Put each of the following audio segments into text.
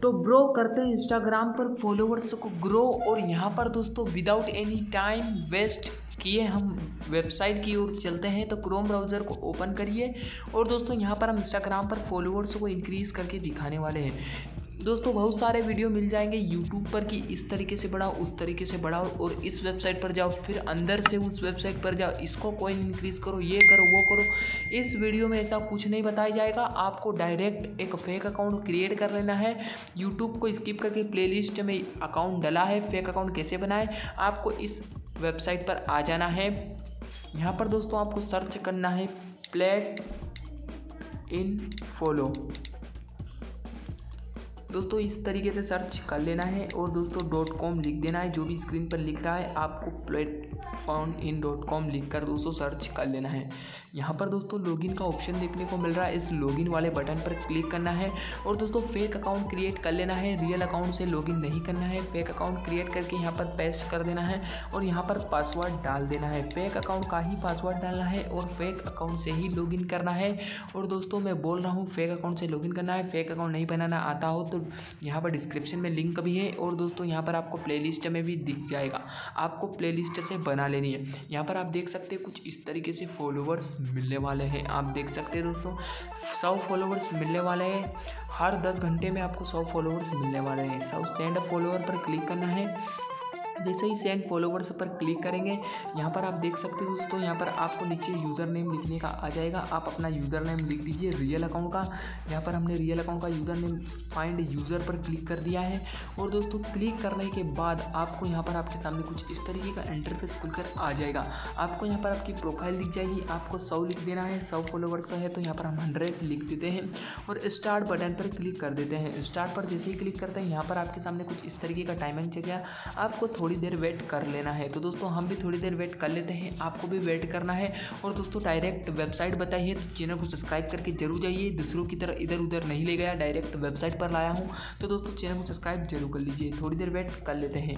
तो ब्रो करते हैं इंस्टाग्राम पर फॉलोवर्स को ग्रो। और यहाँ पर दोस्तों विदाउट एनी टाइम वेस्ट किए हम वेबसाइट की ओर चलते हैं। तो क्रोम ब्राउज़र को ओपन करिए और दोस्तों यहाँ पर हम इंस्टाग्राम पर फॉलोवर्स को इंक्रीज़ करके दिखाने वाले हैं। दोस्तों बहुत सारे वीडियो मिल जाएंगे यूट्यूब पर कि इस तरीके से बढ़ाओ, उस तरीके से बढ़ाओ, और इस वेबसाइट पर जाओ, फिर अंदर से उस वेबसाइट पर जाओ, इसको कॉइन इंक्रीज़ करो, ये करो, वो करो। इस वीडियो में ऐसा कुछ नहीं बताया जाएगा। आपको डायरेक्ट एक फेक अकाउंट क्रिएट कर लेना है। यूट्यूब को स्किप करके प्लेलिस्ट में अकाउंट डला है। फेक अकाउंट कैसे बनाएं, आपको इस वेबसाइट पर आ जाना है। यहाँ पर दोस्तों आपको सर्च करना है प्लेट इन फॉलो। दोस्तों इस तरीके से सर्च कर लेना है और दोस्तों .com लिख देना है। जो भी स्क्रीन पर लिख रहा है आपको platformin.com लिख कर दोस्तों सर्च कर लेना है। यहाँ पर दोस्तों लॉगिन का ऑप्शन देखने को मिल रहा है। इस लॉगिन वाले बटन पर क्लिक करना है और दोस्तों फेक अकाउंट क्रिएट कर लेना है। रियल अकाउंट से लॉगिन नहीं करना है। फेक अकाउंट क्रिएट करके यहाँ पर पेस्ट कर देना है और यहाँ पर पासवर्ड डाल देना है। फेक अकाउंट का ही पासवर्ड डालना है और फेक अकाउंट से ही लॉगिन करना है। और दोस्तों मैं बोल रहा हूँ फेक अकाउंट से लॉगिन करना है। फेक अकाउंट नहीं बनाना आता हो तो यहाँ पर डिस्क्रिप्शन में लिंक भी है और दोस्तों यहाँ पर आपको प्लेलिस्ट में भी दिख जाएगा। आपको प्लेलिस्ट से बना लेनी है। यहाँ पर आप देख सकते हैं कुछ इस तरीके से फॉलोवर्स मिलने वाले हैं। आप देख सकते हैं दोस्तों 100 फॉलोवर्स मिलने वाले हैं। हर 10 घंटे में आपको 100 फॉलोवर्स मिलने वाले हैं। 100 सेंड फॉलोवर पर क्लिक करना है। जैसे ही सेंड फॉलोवर्स पर क्लिक करेंगे यहाँ पर आप देख सकते हैं दोस्तों यहाँ पर आपको नीचे यूज़र नेम लिखने का आ जाएगा। आप अपना यूज़र नेम लिख दीजिए रियल अकाउंट का। यहाँ पर हमने रियल अकाउंट का यूज़र नेम फाइंड यूज़र पर क्लिक कर दिया है। और दोस्तों क्लिक करने के बाद आपको यहाँ पर आपके सामने कुछ इस तरीके का इंटरफेस खुलकर आ जाएगा। आपको यहाँ पर आपकी प्रोफाइल दिख जाएगी। आपको 100 लिख देना है। 100 फॉलोवर्स है तो यहाँ पर हम 100 लिख देते हैं और स्टार्ट बटन पर क्लिक कर देते हैं। स्टार्ट पर जैसे ही क्लिक करते हैं यहाँ पर आपके सामने कुछ इस तरीके का टाइमिंग चल गया। आपको थोड़ी देर वेट कर लेना है। तो दोस्तों हम भी थोड़ी देर वेट कर लेते हैं। आपको भी वेट करना है। और दोस्तों डायरेक्ट वेबसाइट बताई है तो चैनल को सब्सक्राइब करके जरूर जाइए। दूसरों की तरह इधर उधर नहीं ले गया, डायरेक्ट वेबसाइट पर लाया हूँ। तो दोस्तों चैनल को सब्सक्राइब जरूर कर लीजिए। थोड़ी देर वेट कर लेते हैं।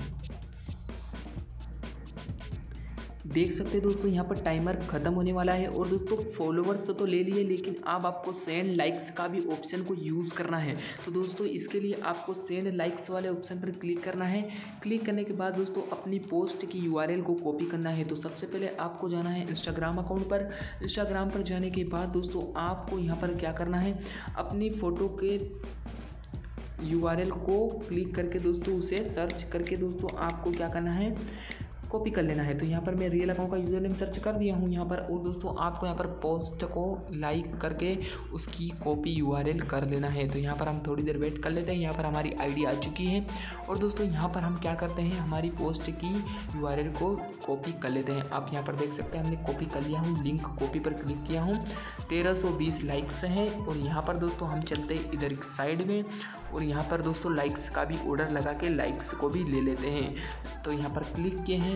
देख सकते हैं दोस्तों यहाँ पर टाइमर ख़त्म होने वाला है। और दोस्तों फॉलोवर्स तो ले लिए लेकिन अब आपको सेंड लाइक्स का भी ऑप्शन को यूज़ करना है। तो दोस्तों इसके लिए आपको सेंड लाइक्स वाले ऑप्शन पर क्लिक करना है। क्लिक करने के बाद दोस्तों अपनी पोस्ट की URL को कॉपी करना है। तो सबसे पहले आपको जाना है इंस्टाग्राम अकाउंट पर। इंस्टाग्राम पर जाने के बाद दोस्तों आपको यहाँ पर क्या करना है, अपनी फ़ोटो के URL को क्लिक करके दोस्तों उसे सर्च करके दोस्तों आपको क्या करना है, कॉपी कर लेना है। तो यहाँ पर मैं रियल अकाउंट का यूज़र नेम सर्च कर दिया हूँ यहाँ पर। और दोस्तों आपको यहाँ पर पोस्ट को लाइक करके उसकी कॉपी URL कर लेना है। तो यहाँ पर हम थोड़ी देर वेट कर लेते हैं। यहाँ पर हमारी ID आ चुकी है। और दोस्तों यहाँ पर हम क्या करते हैं, हमारी पोस्ट की URL को कॉपी कर लेते हैं। आप यहाँ पर देख सकते हैं हमने कॉपी कर लिया हूँ। लिंक कॉपी पर क्लिक किया हूँ। 1320 लाइक्स हैं। और यहाँ पर दोस्तों हम चलते हैं इधर एक साइड में और यहाँ पर दोस्तों लाइक्स का भी ऑर्डर लगा के लाइक्स को भी ले लेते हैं। तो यहाँ पर क्लिक किए हैं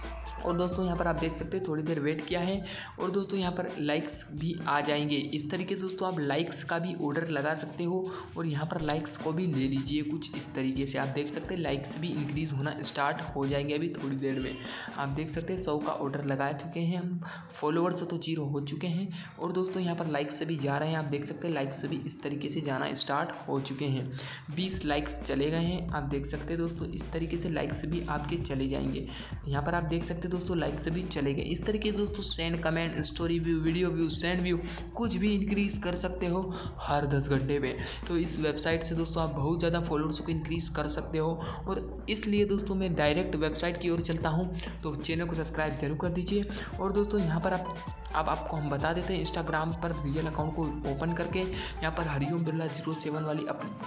और दोस्तों यहाँ पर आप देख सकते हैं थोड़ी देर वेट किया है और दोस्तों यहाँ पर लाइक्स भी आ जाएंगे। इस तरीके से दोस्तों आप लाइक्स का भी ऑर्डर लगा सकते हो और यहाँ पर लाइक्स को भी ले लीजिए। कुछ इस तरीके से आप देख सकते हैं लाइक्स भी इंक्रीज़ होना स्टार्ट हो जाएंगे अभी थोड़ी देर में। आप देख सकते हैं 100 का ऑर्डर लगा चुके हैं हम। फॉलोवर्स तो 0 हो चुके हैं और दोस्तों यहाँ पर लाइक्स भी जा रहे हैं। आप देख सकते हैं लाइक्स भी इस तरीके से जाना स्टार्ट हो चुके हैं। 20 लाइक्स चले गए हैं। आप देख सकते हैं दोस्तों इस तरीके से लाइक्स भी आपके चले जाएंगे। यहाँ पर आप देख सकते हैं दोस्तों लाइक्स भी चले गए। इस तरीके से दोस्तों send comment, story view, video view, send view कुछ भी इंक्रीज़ कर सकते हो हर 10 घंटे में। तो इस वेबसाइट से दोस्तों आप बहुत ज़्यादा फॉलोअर्स को इंक्रीज़ कर सकते हो। और इसलिए दोस्तों मैं डायरेक्ट वेबसाइट की ओर चलता हूँ। तो चैनल को सब्सक्राइब जरूर कर दीजिए। और दोस्तों यहाँ पर अब आपको हम बता देते हैं इंस्टाग्राम पर रियल अकाउंट को ओपन करके यहाँ पर हरिओम बिरला 07 वाली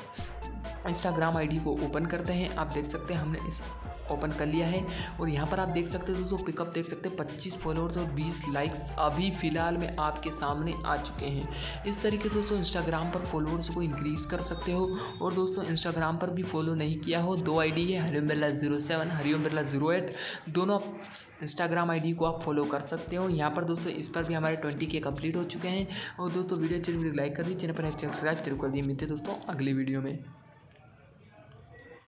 अपनी इंस्टाग्राम ID को ओपन करते हैं। आप देख सकते हैं हमने इस ओपन कर लिया है। और यहाँ पर आप देख सकते हैं दोस्तों पिकअप देख सकते हैं 25 फॉलोअर्स और 20 लाइक्स अभी फ़िलहाल में आपके सामने आ चुके हैं। इस तरीके से दोस्तों इंस्टाग्राम पर फॉलोअर्स को इंक्रीज़ कर सकते हो। और दोस्तों इंस्टाग्राम पर भी फॉलो नहीं किया हो, 2 ID है, हरिओम बिरला 07, हरिओम बिरला 08, दोनों इंस्टाग्राम ID को आप फॉलो कर सकते हो। यहाँ पर दोस्तों इस पर भी हमारे 20K कंप्लीट हो चुके हैं। और दोस्तों वीडियो अच्छी लाइक कर दी, चैनल पर सब्सक्राइब जरूर कर दिए। मिलते दोस्तों अगली वीडियो में।